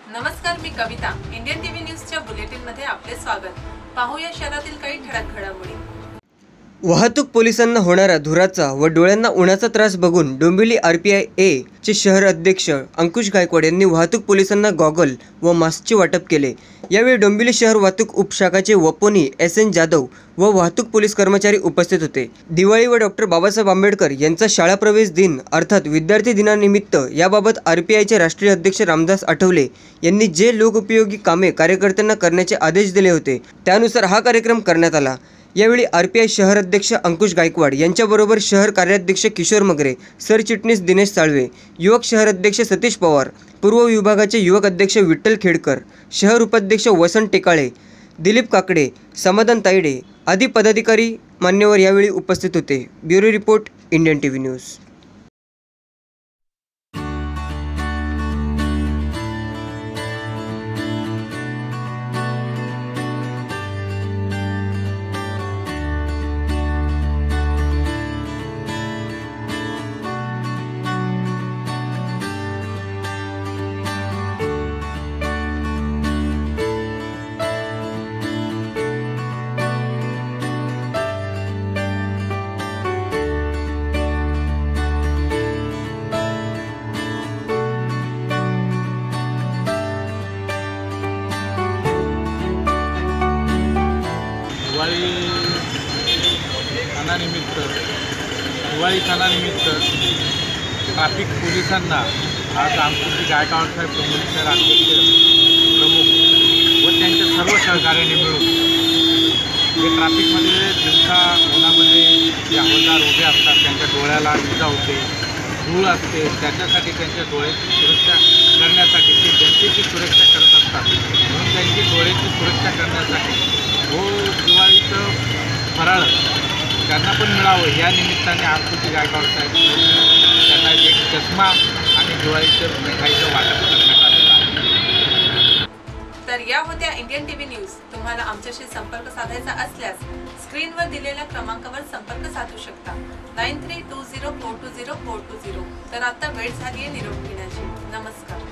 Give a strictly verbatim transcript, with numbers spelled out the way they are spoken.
नमस्कार, मी Kavita. Indian TV न्यूजच्या बुलेटिन मध्ये आपले स्वागत. पाहूया शहरातील काही ठळक घडामोडी. वाहतूक पोलिसांना होणारा धुराचा व डोळ्यांना उन्हाचा त्रास बघून डोंबिवली आरपीआय ए चे शहर अध्यक्ष अंकुश गायकवाड यांनी वाहतूक पोलिसांना गॉगल व मास्कचे वाटप केले. यावेळी डोंबिवली शहर वाहतूक उपशाखाचे वपोनी एस एन जाधव व वाहतूक पोलीस कर्मचारी उपस्थित होते. दिवाळी व डॉक्टर बाबासाहेब आंबेडकर यांचा शाळा प्रवेश दिन अर्थात विद्यार्थी दिनानिमित्त याबाबत आरपीआयचे राष्ट्रीय अध्यक्ष रामदास आठवले यांनी जे लोकोपयोगी कामे कार्यकर्त्यांना करण्याचे आदेश दिले होते त्यानुसार हा कार्यक्रम करण्यात आला. यावेळी आरपीआय शहर अध्यक्ष अंकुश गायकवाड यांच्याबरोबर शहर कार्याध्यक्ष किशोर मगरे, सरचिटणीस दिनेश साळवे, युवक शहर अध्यक्ष सतीश पवार, पूर्व विभागाचे युवक अध्यक्ष विठ्ठल खेडकर, शहर उपाध्यक्ष वसंत टेकाळे, दिलीप काकडे, समाधान तायडे आदी पदाधिकारी मान्यवर यावेळी उपस्थित होते. Bureau report, Indian TV news. Diwali सणानिमित्त दिवाळी सणानिमित्त ट्रॅफिक पोलिसांना आज आमचे गायकवाड साहेब डोंबिवली शहर अध्यक्ष प्रमुख व त्यांच्या सर्व सहकार्याने मिळून जे ट्रॅफिकमध्ये दिवसा उन्हामध्ये जे हवालदार उभे असतात त्यांच्या डोळ्याला इजा होते, धूळ असते, त्याच्यासाठी त्यांच्या डोळ्याची सुरक्षा करण्यासाठी ते जनतेची सुरक्षा करत असतात. म्हणून त्यांची डोळ्याची सुरक्षा करण्यासाठी व दिवाळीचं फराळ त्यांना पण मिळावं या निमित्ताने आमचे गायकवाड साहेब त्यांना एक चष्मा आणि दिवाळीचं मिठाईचं वाटप करण्यात आलेलं आहे. तर या होत्या इंडियन टीव्ही न्यूज. तुम्हाला आमच्याशी संपर्क साधायचा असल्यास स्क्रीनवर दिलेल्या क्रमांकावर संपर्क साधू शकता. Nine three two zero four two zero four two zero. तर आता वेळ झाली आहे निरोप घेण्याची. नमस्कार.